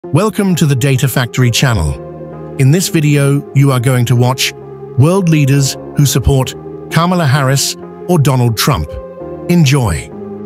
Welcome to the Data Factory channel. In this video, you are going to watch world leaders who support Kamala Harris or Donald Trump. Enjoy.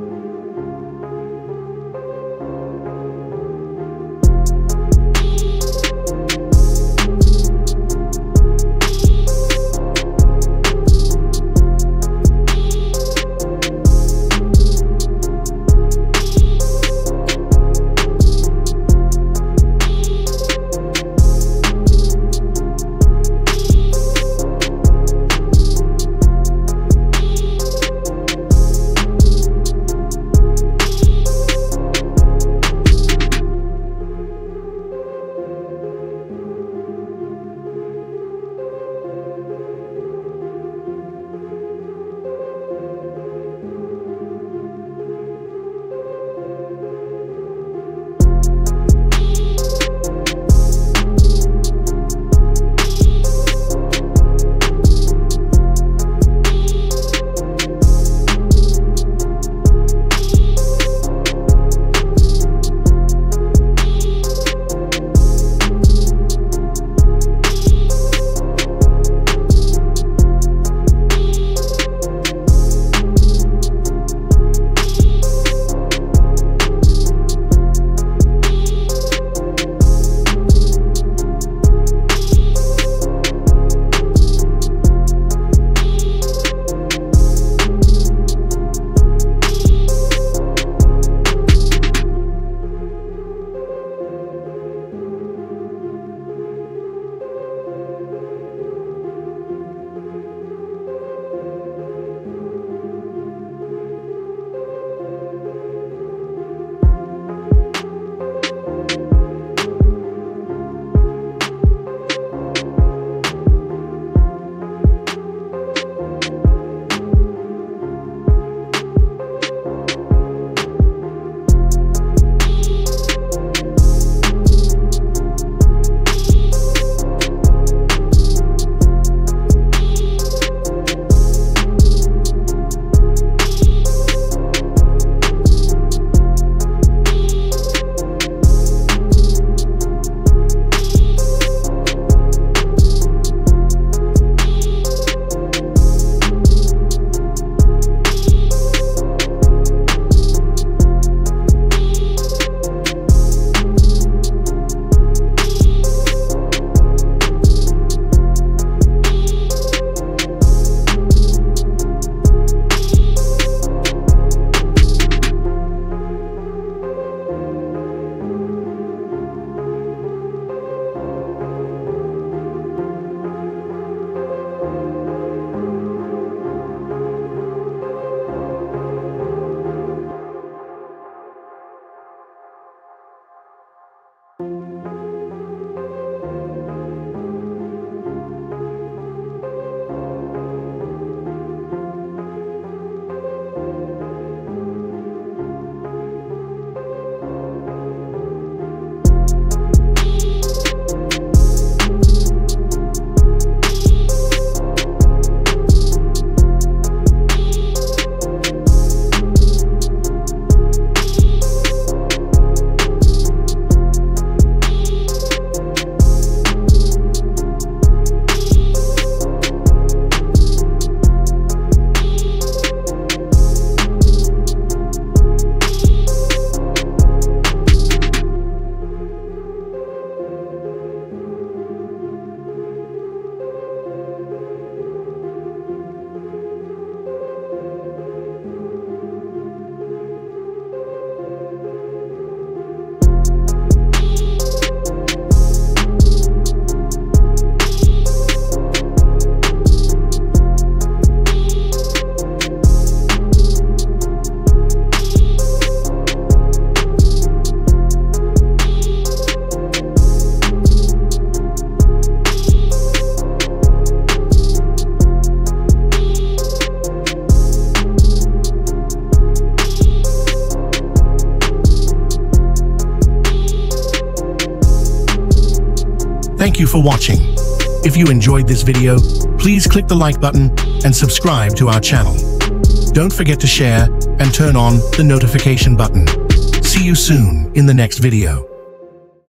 Thank you for watching. If you enjoyed this video, please click the like button and subscribe to our channel. Don't forget to share and turn on the notification button. See you soon in the next video.